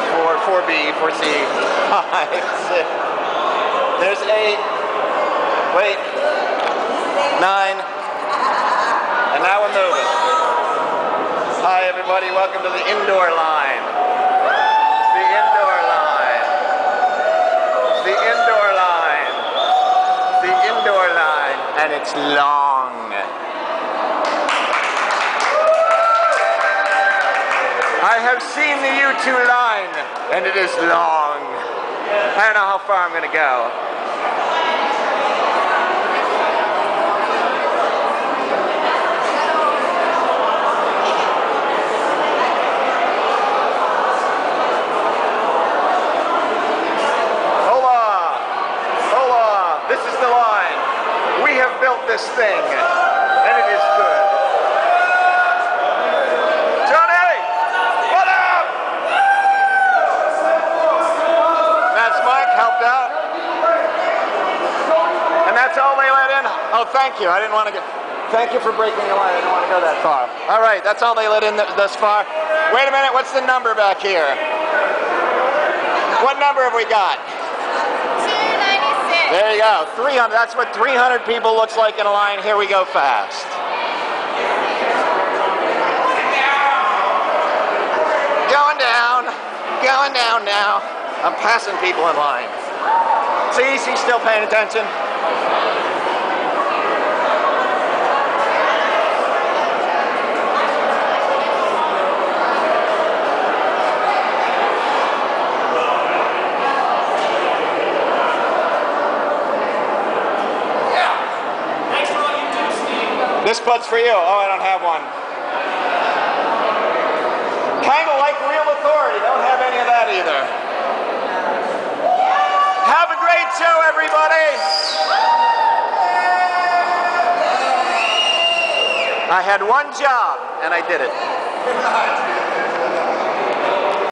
4B, 4C, 5, 6. There's 8. Wait. 9. And now we're moving. Hi everybody, welcome to the indoor line. The indoor line. The indoor line. The indoor line. And it's long. I have seen the U2 line, and it is long. I don't know how far I'm going to go. Hola! Hola! This is the line. We have built this thing, and it is good. Out. And that's all they let in. Oh, thank you. I didn't want to get. Thank you for breaking the line. I didn't want to go that far. All right, that's all they let in thus far. Wait a minute. What's the number back here? What number have we got? 296. There you go. 300. That's what 300 people looks like in a line. Here we go fast. Going down. Going down now. I'm passing people in line. See, she's still paying attention. Yeah. Thanks for all you do, Steve. This putt's for you. Oh, I don't have one. Kind of like real authority. Don't have any of that either. Have a great show, everybody! I had one job, and I did it.